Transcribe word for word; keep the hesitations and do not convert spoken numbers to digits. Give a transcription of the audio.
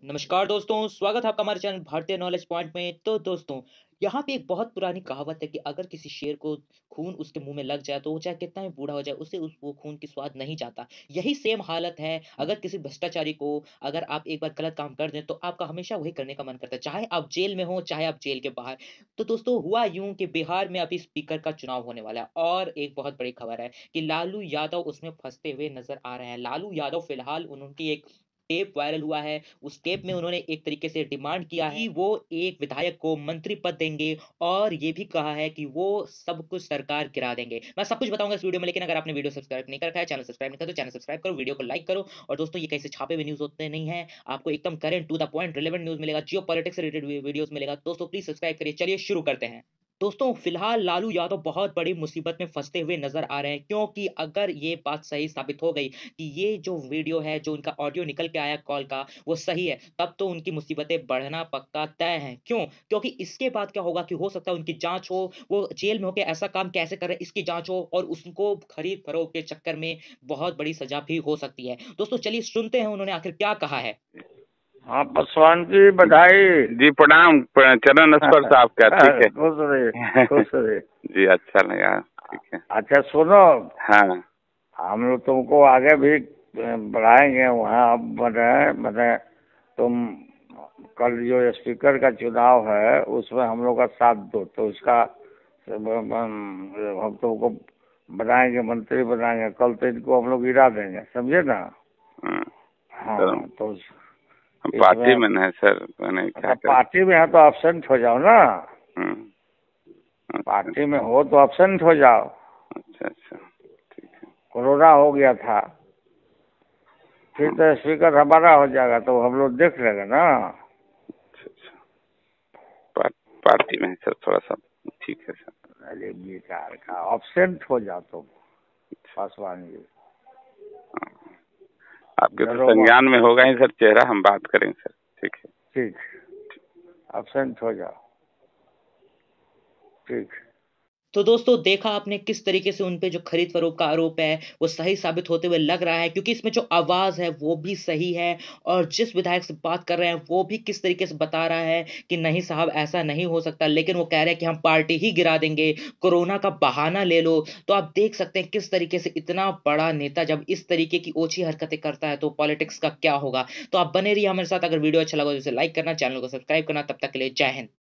नमस्कार दोस्तों, स्वागत है आपका हमारे चैनल भारतीय नॉलेज पॉइंट में। तो दोस्तों, यहाँ पे एक बहुत पुरानी कहावत है कि अगर किसी शेर को खून उसके मुँह में लग जाए, तो वो चाहे कितना भी बूढ़ा हो जाए, उसे उस वो खून की स्वाद नहीं जाता। यही सेम हालत है, अगर किसी भ्रष्टाचारी को अगर आप एक बार गलत काम कर दें, तो आपका हमेशा वही करने का मन करता है, चाहे आप जेल में हो, चाहे आप जेल के बाहर। तो दोस्तों, हुआ यूँ कि बिहार में अभी स्पीकर का चुनाव होने वाला है और एक बहुत बड़ी खबर है कि लालू यादव उसमें फँसते हुए नज़र आ रहे हैं। लालू यादव फिलहाल उन उनकी एक टेप वायरल हुआ है। उस टेप में उन्होंने एक तरीके से डिमांड किया है कि वो एक विधायक को मंत्री पद देंगे और ये भी कहा है कि वो सब कुछ सरकार गिरा देंगे। मैं सब कुछ बताऊँगा इस वीडियो में, लेकिन अगर आपने वीडियो सब्सक्राइब नहीं कर रखा है, चैनल सब्सक्राइब नहीं करा तो चैनल सब्सक्राइब करो, वीडियो को लाइक करो। और दोस्तों, ये कहीं से छापे हुए न्यूज़ होते नहीं हैं। आपको एकदम current to the point relevant news मिलेगा, जियोपॉलिटिक्स से रिलेटेड वी वीडियोज़ मिलेगा। दोस्तों प्लीज़ सब्सक्राइब करिए। चलिए शुरू करते हैं। दोस्तों, फिलहाल लालू यादव बहुत बड़ी मुसीबत में फँसते हुए नज़र आ रहे हैं, क्योंकि अगर ये बात सही साबित हो गई कि ये जो वीडियो है, जो उनका ऑडियो निकल के आया कॉल का, वो सही है, तब तो उनकी मुसीबतें बढ़ना पक्का तय है। क्यों? क्योंकि इसके बाद क्या होगा कि हो सकता है उनकी जाँच हो, वो जेल में होके ऐसा काम कैसे कर रहे हैं इसकी जाँच हो और उसको खरीद-फरोख्त के चक्कर में बहुत बड़ी सज़ा भी हो सकती है। दोस्तों चलिए सुनते हैं उन्होंने आखिर क्या कहा है। हाँ पासवान जी बधाई। जी प्रणाम। प- चरण स्पर्श आपका। ठीक है। खुश रहे खुश रहे। जी अच्छा लगा। ठीक है। अच्छा सुनो, हाँ हम लोग तुमको आगे भी बढ़ाएंगे। वहाँ अब बने बने तुम कल जो स्पीकर का चुनाव है उसमें हम लोग का साथ दो, तो उसका हम तुमको बनाएंगे, मंत्री बनाएंगे। कल तो इनको हम लोग गिरा देंगे, समझे ना। हाँ, चलो, हाँ तो हम पार्टी इसमें में नहीं सर, मैंने क्या अच्छा कर। पार्टी में है तो एब्सेंट हो जाओ ना। हम्म, अच्छा पार्टी में हो तो एब्सेंट हो जाओ। अच्छा अच्छा ठीक है। कोरोना हो गया था, फिर तो स्पीकर हमारा हो जाएगा, तो हम लोग देख लेंगे ना। अच्छा अच्छा पा, पार्टी में है सर, थोड़ा सा। ठीक है सर। अरे बेकार का, एब्सेंट हो जाओ तुम पासवान जी। हाँ, आपके तो डरो मत। संज्ञान में होगा ही सर चेहरा, हम बात करेंगे सर। ठीक है। ठीक, एब्सेंट हो जाओ। ठीक। तो दोस्तों, देखा आपने किस तरीके से उन पे जो खरीद-फरोख्त का आरोप है, वो सही साबित होते हुए लग रहा है, क्योंकि इसमें जो आवाज़ है, वो भी सही है और जिस विधायक से बात कर रहे हैं, वो भी किस तरीके से बता रहा है कि नहीं साहब, ऐसा नहीं हो सकता। लेकिन वो कह रहे हैं कि हम पार्टी ही गिरा देंगे, कोरोना का बहाना ले लो। तो आप देख सकते हैं किस तरीके से इतना बड़ा नेता जब इस तरीके की ओछी हरकतें करता है, तो पॉलिटिक्स का क्या होगा। तो आप बने रहिए हमारे साथ। अगर वीडियो अच्छा लगा तो इसे लाइक करना, चैनल को सब्सक्राइब करना। तब तक के लिए जय हिंद।